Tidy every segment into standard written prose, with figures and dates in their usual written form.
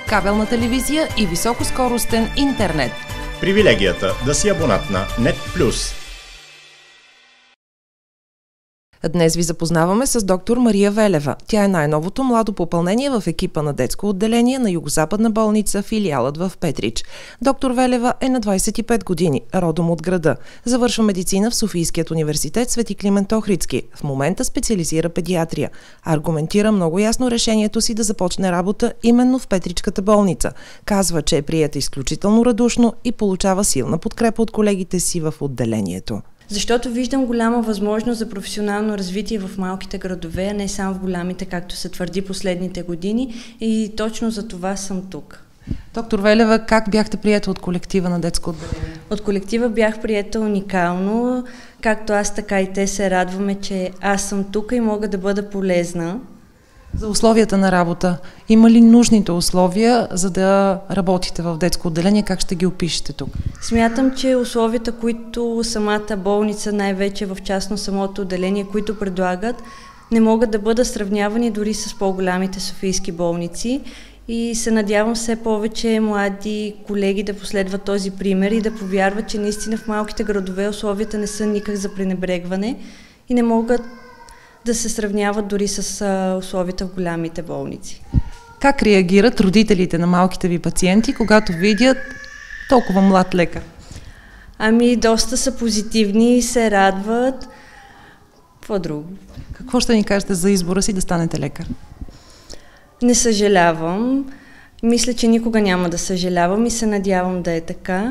кабелна телевизия и високоскоростен интернет. Привилегията да си абонат на NET+. Днес ви запознаваме с доктор Мария Велева. Тя е най-новото младо попълнение в екипа на детско отделение на Югозападна болница, филиалът в Петрич. Доктор Велева е на 25 години, родом от града. Завършва медицина в Софийският университет Свети Климент Охридски. В момента специализира педиатрия. Аргументира много ясно решението си да започне работа именно в Петричката болница. Казва, че е приета изключително радушно и получава силна подкрепа от колегите си в отделението. Защото виждам голяма възможност за професионално развитие в малките градове, а не само в голямите, както се твърди последните години, и точно за това съм тук. Доктор Велева, как бяхте приета от колектива на детско отделение? От колектива бях приета уникално, както аз, така и те се радваме, че аз съм тук и мога да бъда полезна. За условията на работа. Има ли нужните условия, за да работите в детско отделение? Как ще ги опишете тук? Смятам, че условията, които самата болница, най-вече в частно самото отделение, които предлагат, не могат да бъдат сравнявани дори с по-голямите софийски болници. И се надявам все повече млади колеги да последват този пример и да повярват, че наистина в малките градове условията не са никак за пренебрегване и не могат да се сравняват дори с условията в голямите болници. Как реагират родителите на малките ви пациенти, когато видят толкова млад лекар? Ами, доста са позитивни и се радват. Какво друго? Какво ще ни кажете за избора си да станете лекар? Не съжалявам. Мисля, че никога няма да съжалявам и се надявам да е така.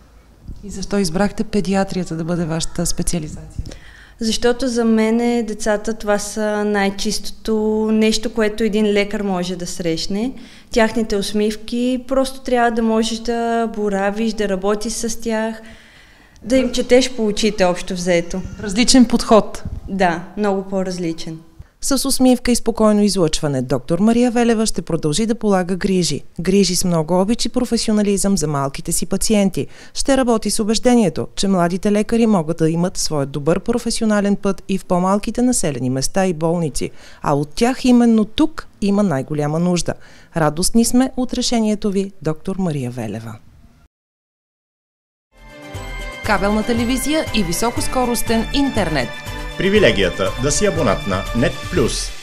И защо избрахте педиатрията да бъде вашата специализация? Защото за мен децата това са най-чистото нещо, което един лекар може да срещне. Тяхните усмивки, просто трябва да можеш да боравиш, да работиш с тях, да им четеш по очите общо взето. Различен подход. Да, много по-различен. С усмивка и спокойно излъчване доктор Мария Велева ще продължи да полага грижи. Грижи с много обич и професионализъм за малките си пациенти. Ще работи с убеждението, че младите лекари могат да имат своят добър професионален път и в по-малките населени места и болници. А от тях именно тук има най-голяма нужда. Радостни сме от решението ви, доктор Мария Велева. Кабелна телевизия и високоскоростен интернет. Привилегията да си абонат на NET+.